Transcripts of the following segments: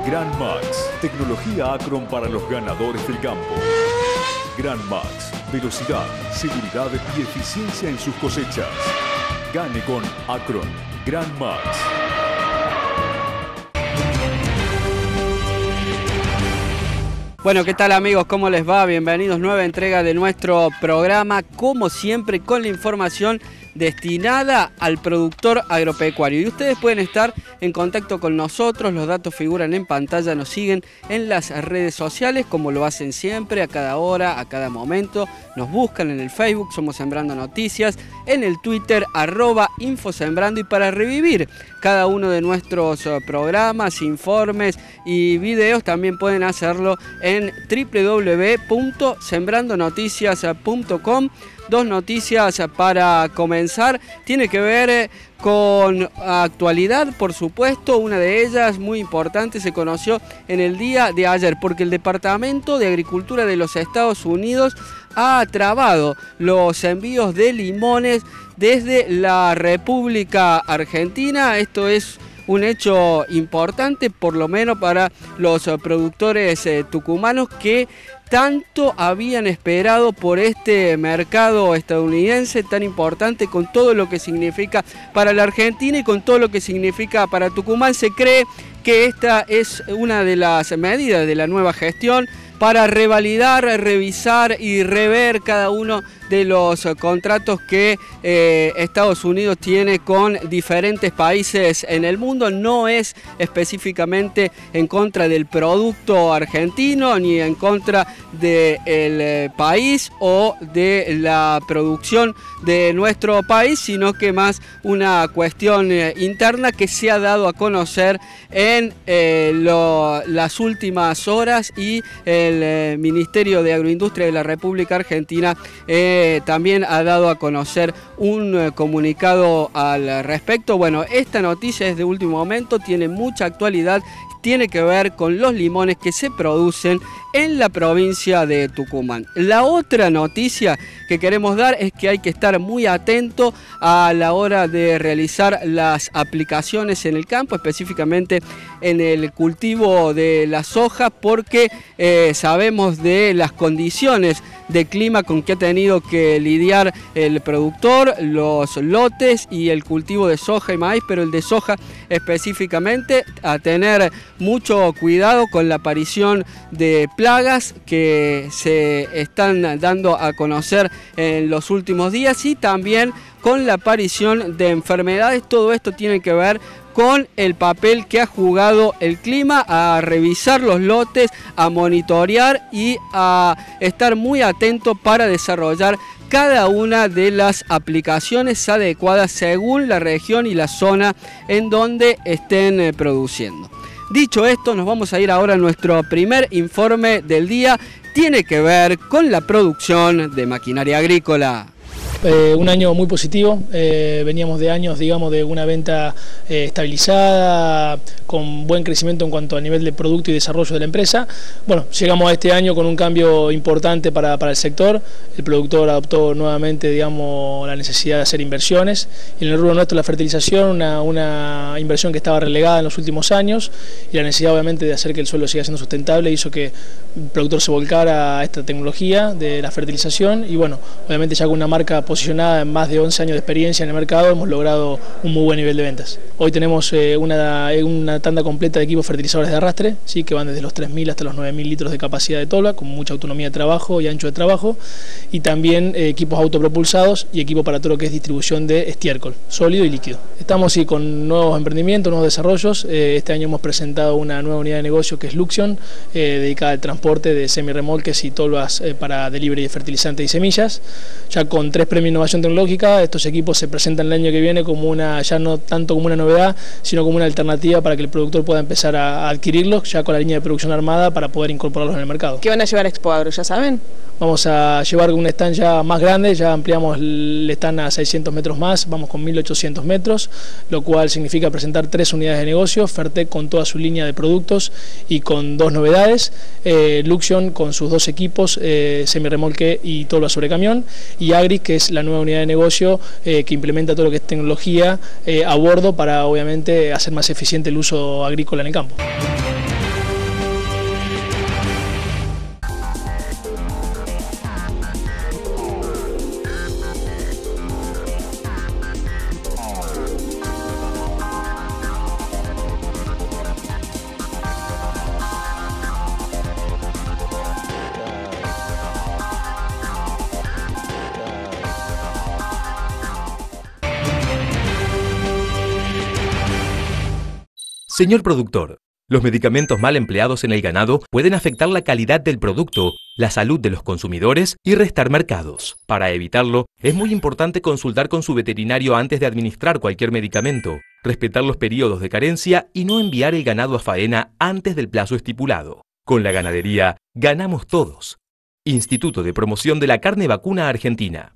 Gran Max, tecnología Acron para los ganadores del campo. Gran Max, velocidad, seguridad y eficiencia en sus cosechas. Gane con Acron. Gran Max. Bueno, ¿qué tal amigos? ¿Cómo les va? Bienvenidos, nueva entrega de nuestro programa, como siempre con la información destinada al productor agropecuario. Y ustedes pueden estar en contacto con nosotros, los datos figuran en pantalla, nos siguen en las redes sociales como lo hacen siempre, a cada hora, a cada momento. Nos buscan en el Facebook, somos Sembrando Noticias, en el Twitter, @InfoSembrando, y para revivir cada uno de nuestros programas, informes y videos también pueden hacerlo en www.sembrandonoticias.com. Dos noticias para comenzar, tiene que ver con actualidad, por supuesto. Una de ellas, muy importante, se conoció en el día de ayer, porque el Departamento de Agricultura de los Estados Unidos ha trabado los envíos de limones desde la República Argentina. Esto es un hecho importante, por lo menos para los productores tucumanos que tanto habían esperado por este mercado estadounidense tan importante, con todo lo que significa para la Argentina y con todo lo que significa para Tucumán. Se cree que esta es una de las medidas de la nueva gestión para revalidar, revisar y rever cada uno de los contratos que Estados Unidos tiene con diferentes países en el mundo. No es específicamente en contra del producto argentino ni en contra del país o de la producción de nuestro país, sino que más una cuestión interna que se ha dado a conocer en las últimas horas, y el Ministerio de Agroindustria de la República Argentina también ha dado a conocer un comunicado al respecto. Bueno, esta noticia es de último momento, tiene mucha actualidad, tiene que ver con los limones que se producen en la provincia de Tucumán. La otra noticia que queremos dar es que hay que estar muy atento a la hora de realizar las aplicaciones en el campo, específicamente en el cultivo de la soja, porque sabemos de las condiciones de clima con que ha tenido que lidiar el productor, los lotes y el cultivo de soja y maíz, pero el de soja específicamente, a tener mucho cuidado con la aparición de plagas que se están dando a conocer en los últimos días, y también con la aparición de enfermedades. Todo esto tiene que ver con el papel que ha jugado el clima, a revisar los lotes, a monitorear y a estar muy atento para desarrollar cada una de las aplicaciones adecuadas según la región y la zona en donde estén produciendo. Dicho esto, nos vamos a ir ahora a nuestro primer informe del día. Tiene que ver con la producción de maquinaria agrícola. Un año muy positivo, veníamos de años, digamos, de una venta estabilizada, con buen crecimiento en cuanto a nivel de producto y desarrollo de la empresa. Bueno, llegamos a este año con un cambio importante para el sector. El productor adoptó nuevamente, digamos, la necesidad de hacer inversiones, y en el rubro nuestro la fertilización, una inversión que estaba relegada en los últimos años, y la necesidad obviamente de hacer que el suelo siga siendo sustentable hizo que el productor se volcara a esta tecnología de la fertilización, y bueno, obviamente ya con una marca posicionada en más de 11 años de experiencia en el mercado, hemos logrado un muy buen nivel de ventas. Hoy tenemos una tanda completa de equipos fertilizadores de arrastre, ¿sí?, que van desde los 3.000 hasta los 9.000 litros de capacidad de tola, con mucha autonomía de trabajo y ancho de trabajo, y también equipos autopropulsados y equipo para todo lo que es distribución de estiércol, sólido y líquido. Estamos con nuevos emprendimientos, nuevos desarrollos. Este año hemos presentado una nueva unidad de negocio que es Luxion, dedicada al transporte de semirremolques y tolvas para delivery de fertilizantes y semillas, ya con 3 premios de innovación tecnológica. Estos equipos se presentan el año que viene como ya no tanto como una novedad, sino como una alternativa para que el productor pueda empezar a adquirirlos, ya con la línea de producción armada, para poder incorporarlos en el mercado. ¿Qué van a llevar a Expo Agro, ya saben? Vamos a llevar un stand ya más grande, ya ampliamos el stand a 600 metros más, vamos con 1800 metros, lo cual significa presentar 3 unidades de negocio, Fertec con toda su línea de productos y con 2 novedades, Luxion con sus 2 equipos, semirremolque y tolva sobre camión, y Agris, que es la nueva unidad de negocio que implementa todo lo que es tecnología a bordo para obviamente hacer más eficiente el uso agrícola en el campo. Señor productor, los medicamentos mal empleados en el ganado pueden afectar la calidad del producto, la salud de los consumidores y restar mercados. Para evitarlo, es muy importante consultar con su veterinario antes de administrar cualquier medicamento, respetar los periodos de carencia y no enviar el ganado a faena antes del plazo estipulado. Con la ganadería, ganamos todos. Instituto de Promoción de la Carne Vacuna Argentina.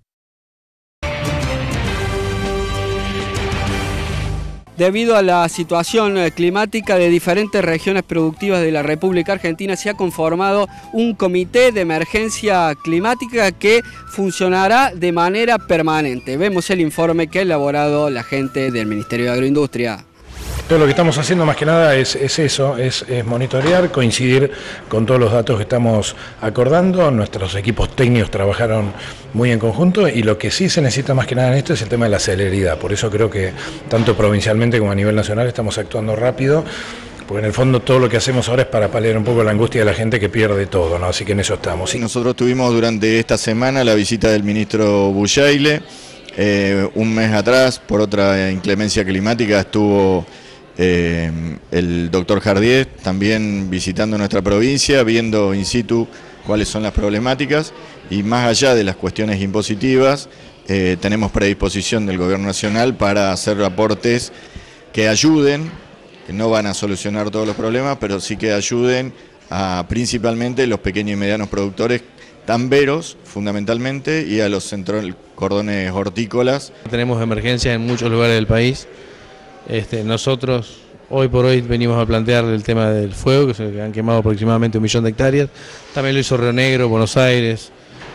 Debido a la situación climática de diferentes regiones productivas de la República Argentina, se ha conformado un comité de emergencia climática que funcionará de manera permanente. Vemos el informe que ha elaborado la gente del Ministerio de Agroindustria. Todo lo que estamos haciendo más que nada es eso, es monitorear, coincidir con todos los datos que estamos acordando. Nuestros equipos técnicos trabajaron muy en conjunto y lo que sí se necesita más que nada en esto es el tema de la celeridad. Por eso creo que tanto provincialmente como a nivel nacional estamos actuando rápido, porque en el fondo todo lo que hacemos ahora es para paliar un poco la angustia de la gente que pierde todo, ¿no? Así que en eso estamos. Sí. Nosotros tuvimos durante esta semana la visita del ministro Bujaile. Un mes atrás, por otra inclemencia climática, estuvo el doctor Jardier también visitando nuestra provincia, viendo in situ cuáles son las problemáticas, y más allá de las cuestiones impositivas, tenemos predisposición del Gobierno Nacional para hacer aportes que ayuden, que no van a solucionar todos los problemas, pero sí que ayuden a principalmente los pequeños y medianos productores tamberos fundamentalmente y a los cordones hortícolas. Tenemos emergencias en muchos lugares del país. Nosotros hoy por hoy venimos a plantear el tema del fuego, que se han quemado aproximadamente 1 millón de hectáreas. También lo hizo Río Negro, Buenos Aires,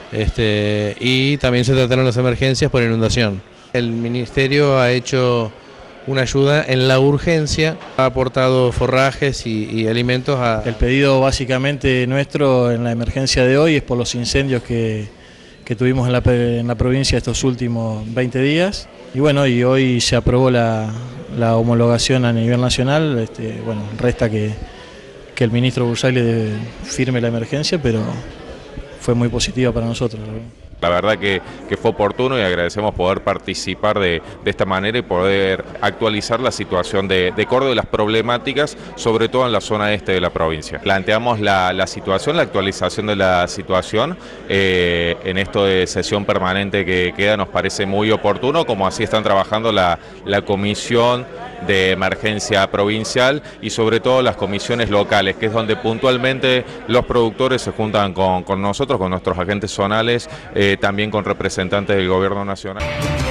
y también se trataron las emergencias por inundación. El Ministerio ha hecho una ayuda en la urgencia, ha aportado forrajes y alimentos a... El pedido básicamente nuestro en la emergencia de hoy es por los incendios que tuvimos en la provincia estos últimos 20 días. Y bueno, y hoy se aprobó la homologación a nivel nacional. Bueno, resta que el ministro Bujaile firme la emergencia, pero fue muy positiva para nosotros. La verdad que fue oportuno y agradecemos poder participar de esta manera y poder actualizar la situación de Córdoba y las problemáticas, sobre todo en la zona este de la provincia. Planteamos la situación, la actualización de la situación en esto de sesión permanente que queda, nos parece muy oportuno, como así están trabajando la comisión de emergencia provincial y sobre todo las comisiones locales, que es donde puntualmente los productores se juntan con nosotros, con nuestros agentes zonales, también con representantes del Gobierno Nacional.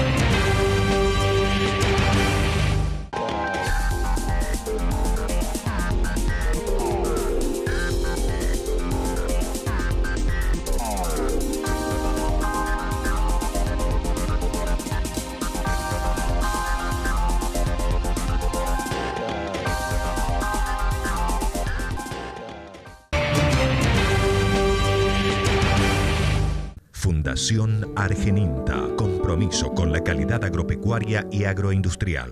Fundación Argeninta, compromiso con la calidad agropecuaria y agroindustrial.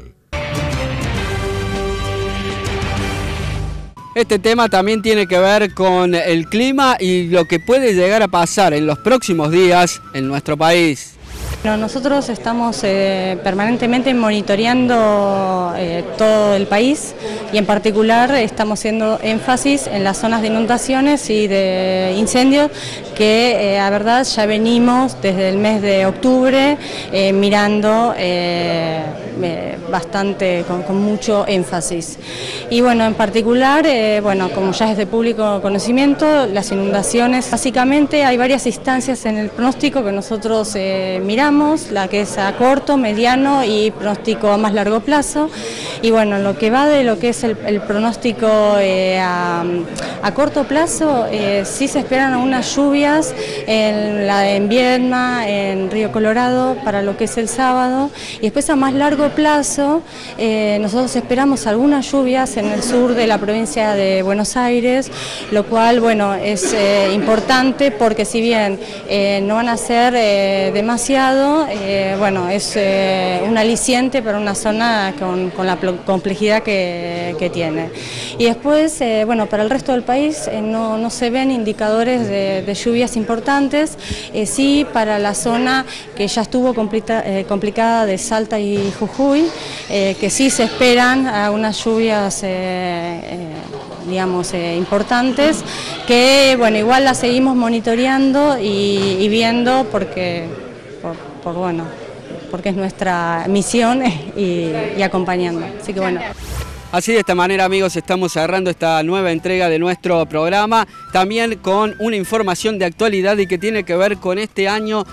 Este tema también tiene que ver con el clima y lo que puede llegar a pasar en los próximos días en nuestro país. Bueno, nosotros estamos permanentemente monitoreando todo el país y en particular estamos haciendo énfasis en las zonas de inundaciones y de incendios que a verdad ya venimos desde el mes de octubre mirando bastante con mucho énfasis. Y bueno, en particular, bueno, como ya es de público conocimiento, las inundaciones, básicamente hay varias instancias en el pronóstico que nosotros miramos, la que es a corto, mediano y pronóstico a más largo plazo. Y bueno, lo que va de lo que es el pronóstico a corto plazo, sí se esperan algunas lluvias en Viedma, en Río Colorado, para lo que es el sábado. Y después a más largo plazo, nosotros esperamos algunas lluvias en el sur de la provincia de Buenos Aires, lo cual, bueno, es importante porque si bien no van a ser demasiado, bueno, es un aliciente para una zona con la complejidad que tiene. Y después, bueno, para el resto del país no se ven indicadores de lluvias importantes, sí para la zona que ya estuvo complicada de Salta y Jujuy, que sí se esperan unas lluvias digamos, importantes, que bueno, igual las seguimos monitoreando y viendo porque es nuestra misión y acompañando. Así que bueno. Así de esta manera, amigos, estamos cerrando esta nueva entrega de nuestro programa, también con una información de actualidad y que tiene que ver con este año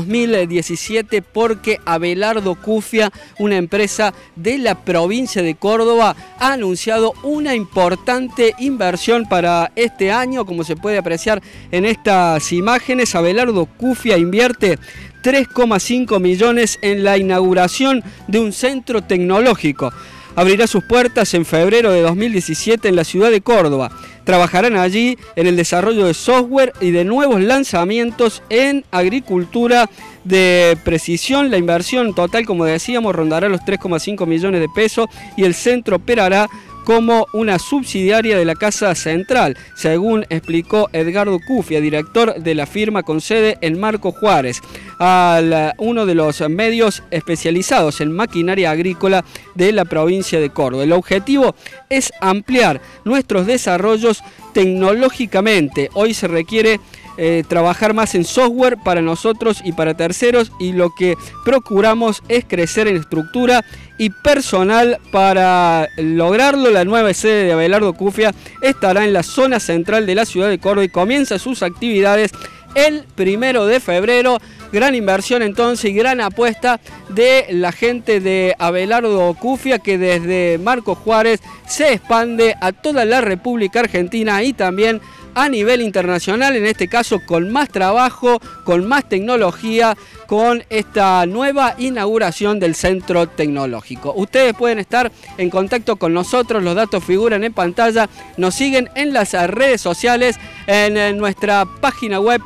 2017, porque Abelardo Cufia, una empresa de la provincia de Córdoba, ha anunciado una importante inversión para este año. Como se puede apreciar en estas imágenes, Abelardo Cufia invierte 3,5 millones en la inauguración de un centro tecnológico. Abrirá sus puertas en febrero de 2017 en la ciudad de Córdoba. Trabajarán allí en el desarrollo de software y de nuevos lanzamientos en agricultura de precisión. La inversión total, como decíamos, rondará los 3,5 millones de pesos y el centro operará como una subsidiaria de la Casa Central, según explicó Edgardo Cufia, director de la firma con sede en Marco Juárez, a uno de los medios especializados en maquinaria agrícola de la provincia de Córdoba. El objetivo es ampliar nuestros desarrollos tecnológicamente. Hoy se requiere trabajar más en software para nosotros y para terceros, y lo que procuramos es crecer en estructura y personal. Para lograrlo, la nueva sede de Abelardo Cufia estará en la zona central de la ciudad de Córdoba y comienza sus actividades el 1 de febrero. Gran inversión entonces y gran apuesta de la gente de Abelardo Cufia, que desde Marco Juárez se expande a toda la República Argentina y también a nivel internacional, en este caso con más trabajo, con más tecnología, con esta nueva inauguración del centro tecnológico. Ustedes pueden estar en contacto con nosotros, los datos figuran en pantalla, nos siguen en las redes sociales, en nuestra página web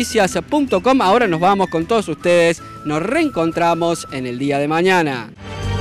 www.sembrandonoticias.com. Ahora nos vamos con todos ustedes, nos reencontramos en el día de mañana.